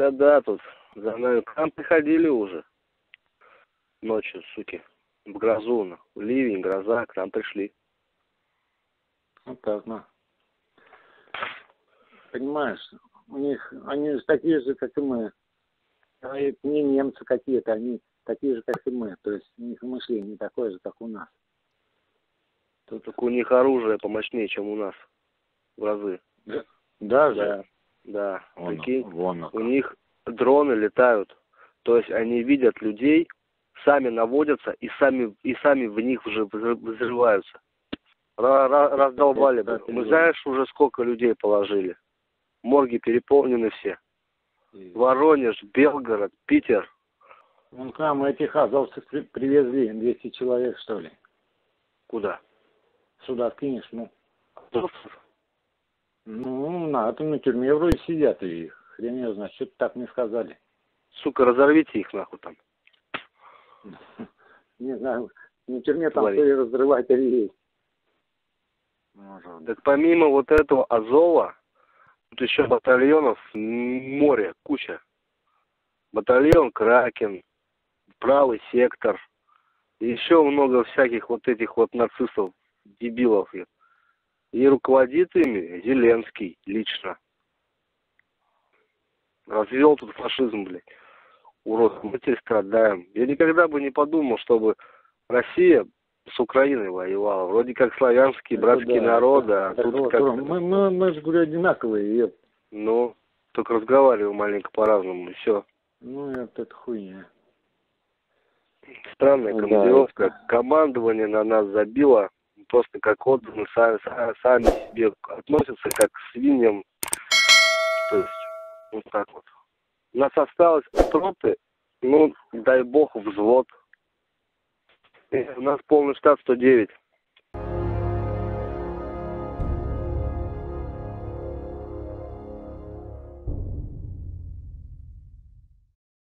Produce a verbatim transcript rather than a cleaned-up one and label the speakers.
Speaker 1: Да-да, тут за нами к нам приходили уже. Ночью, суки. В грозу, на. Ливень, гроза, к нам пришли.
Speaker 2: Вот так, ну. Понимаешь, у них, они же такие же, как и мы. А это не немцы какие-то, они такие же, как и мы. То есть у них мышление не такое же, как у нас.
Speaker 1: Тут только у них оружие помощнее, чем у нас. В разы.
Speaker 2: Да? Даже?
Speaker 1: Да. Да.
Speaker 2: Вон,
Speaker 1: Прикинь,
Speaker 2: вон
Speaker 1: у них дроны летают. То есть они видят людей, сами наводятся и сами, и сами в них уже взрываются. Раздолбали бы. Мы знаешь, уже сколько людей положили. Морги переполнены все. Воронеж, Белгород, Питер.
Speaker 2: Вон к нам этих азовцев при привезли, двести человек, что ли.
Speaker 1: Куда?
Speaker 2: Сюда скинешь, ну.
Speaker 1: Азовцев?
Speaker 2: Ну, на атомной тюрьме вроде сидят и хрен ее знает, что-то так мне сказали.
Speaker 1: Сука, разорвите их нахуй там.
Speaker 2: Не знаю, на тюрьме там все и разрыватели есть.
Speaker 1: Может. Так помимо вот этого Азова, тут еще батальонов море, куча. Батальон Кракен, правый сектор. И еще много всяких вот этих вот нацистов, дебилов. И руководит ими Зеленский лично. Развел тут фашизм, блядь. Урод, мы теперь страдаем. Я никогда бы не подумал, чтобы Россия с Украиной воевала. Вроде как славянские, это братские да, народы. Это, а это, тут это, как
Speaker 2: мы, мы, мы же, говорю, одинаковые. Еп.
Speaker 1: Ну, только разговариваем маленько по-разному, и все.
Speaker 2: Ну, это, это хуйня.
Speaker 1: Странная командировка. Да, командование на нас забило. Просто как отданы, сами, сами себе относятся как к свиньям. То есть, вот так вот. У нас осталось роты, ну, дай бог, взвод. И у нас полный штат сто девять.